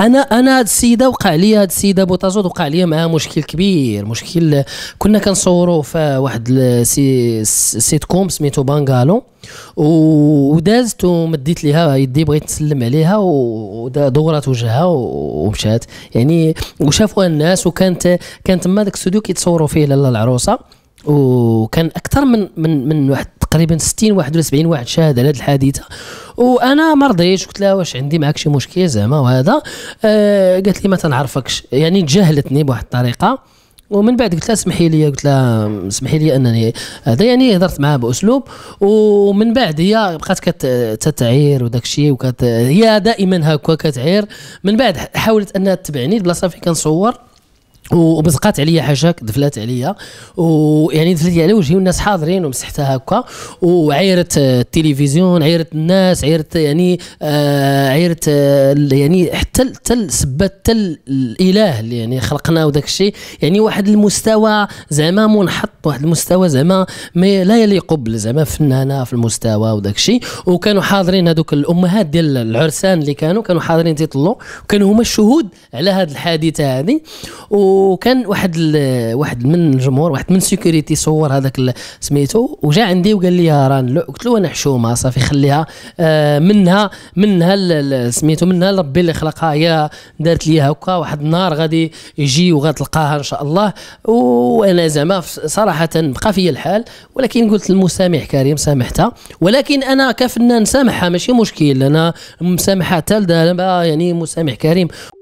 انا هاد السيده وقع لي، هاد السيده بوطازود وقع لي معها مشكل كبير. مشكل كنا كنصوروا في واحد سيت كوم سميتو بانغالو، ودازت ومديت ليها يدي بغيت نسلم عليها ودورت وجهها ومشات يعني، وشافوها الناس. كانت تما داك الاستوديو كيتصوروا فيه لاله العروسه، وكان اكثر من واحد تقريبا 60 واحد ولا 70 واحد شاهد على هذه الحادثه. وانا ما رضيتش، قلت لها واش عندي معك شي مشكل زعما وهذا. قالت لي ما تنعرفكش، يعني تجاهلتني بواحد الطريقه. ومن بعد قلت لها اسمحي لي، قلت لها اسمحي لي انني هذا، يعني هضرت معها باسلوب. ومن بعد هي بقات كتعير وداك الشيء، هي دائما هكا كتعير. من بعد حاولت انها تتبعني البلاصه فين كنصور، وبزقات عليا حاجه، دفلات عليا، ويعني دفلت على وجهي والناس حاضرين، ومسحتها هكا وعيرت التلفزيون، عيرت الناس، عيرت يعني عيرت يعني حتى سبت حتى الاله اللي يعني خلقنا وداك الشيء. يعني واحد المستوى زعما منحط، واحد المستوى زعما لا يليق زعما فنانه في المستوى وداك الشيء. وكانوا حاضرين هذوك الامهات ديال العرسان اللي كانوا حاضرين تيطلوا، وكانوا هما الشهود على هذه الحادثه هذه. وكان واحد من الجمهور، واحد من سيكوريتي صور هذاك سميتو، وجا عندي وقال لي ران، قلت له انا حشومه صافي خليها، منها سميتو، منها ربي اللي خلقها، هي دارت لي هكا. واحد النهار غادي يجي وغتلقاها ان شاء الله. وانا زعما صراحه بقى فيا الحال، ولكن قلت المسامح كريم، سامحتها. ولكن انا كفنان سامحها ماشي مشكل، انا مسامحها حتى يعني مسامح كريم.